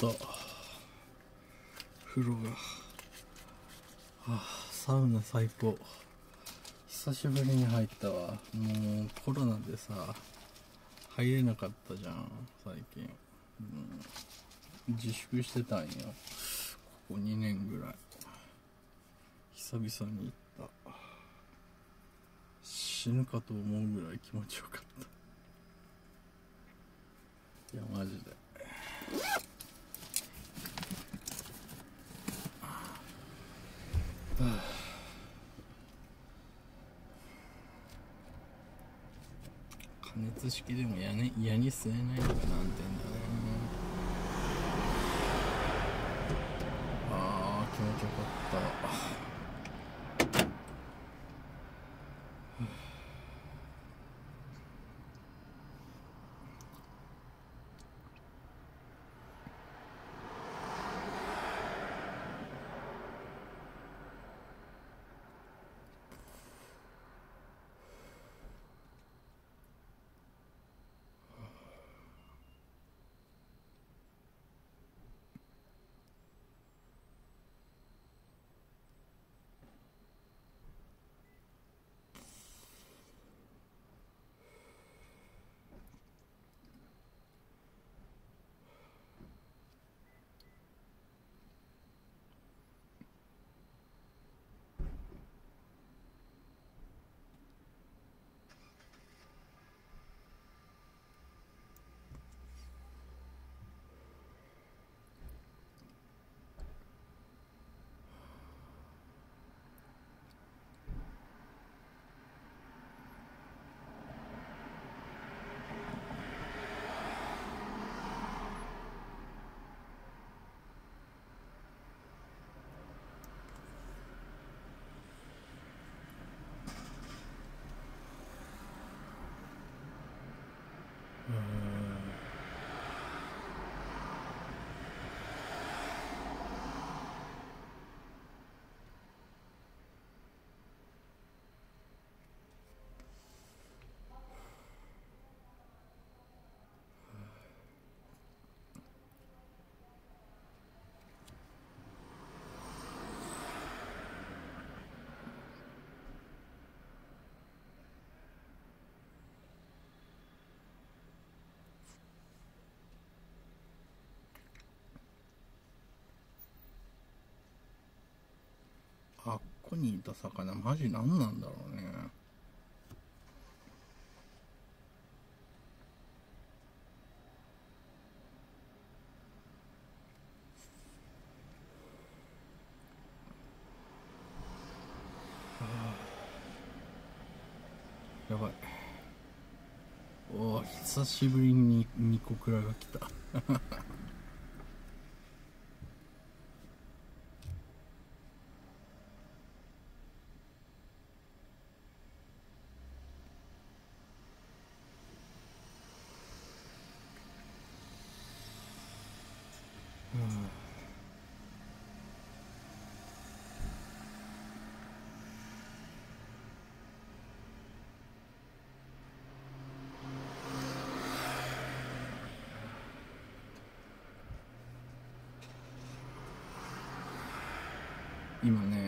風呂が、サウナ最高。久しぶりに入ったわ。もうコロナでさ入れなかったじゃん最近、自粛してたんよここ2年ぐらい。久々に行った。死ぬかと思うぐらい気持ちよかった。いやマジで加熱式でも嫌に吸えないのが難点だね。気持ちよかった。あっこにいた魚マジ何なんだろうね。やばい。久しぶりにニコクラが来た。今ね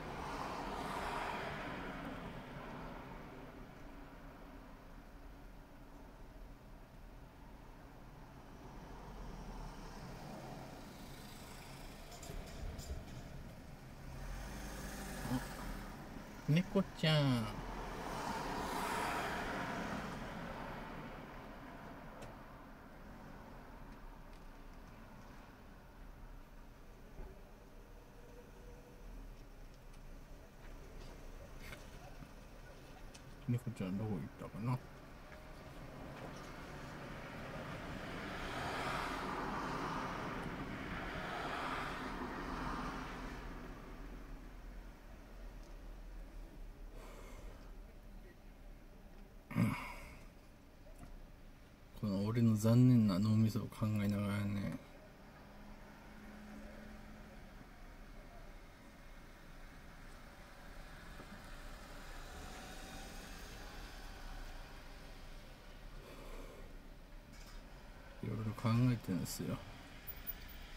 猫ちゃん猫ちゃんどこ行ったかな。この俺の残念な脳みそを考えながらね、いろいろ考えてるんですよ。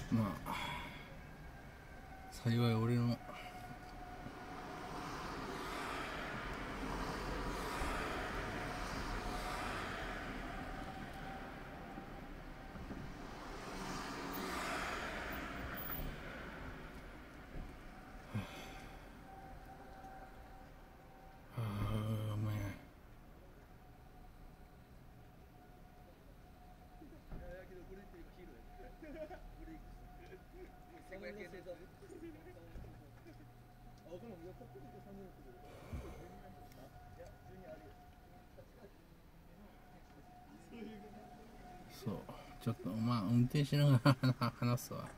まあ幸い俺のそう、ちょっとまあ運転しながら話すわ。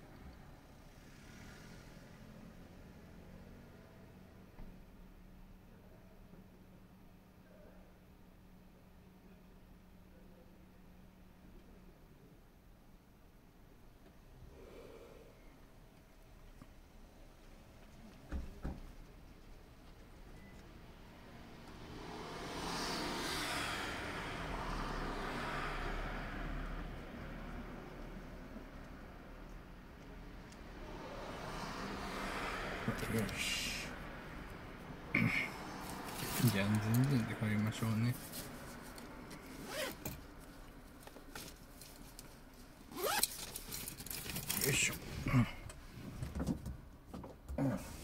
よしじゃあ全然で帰りましょうね。よいしょ。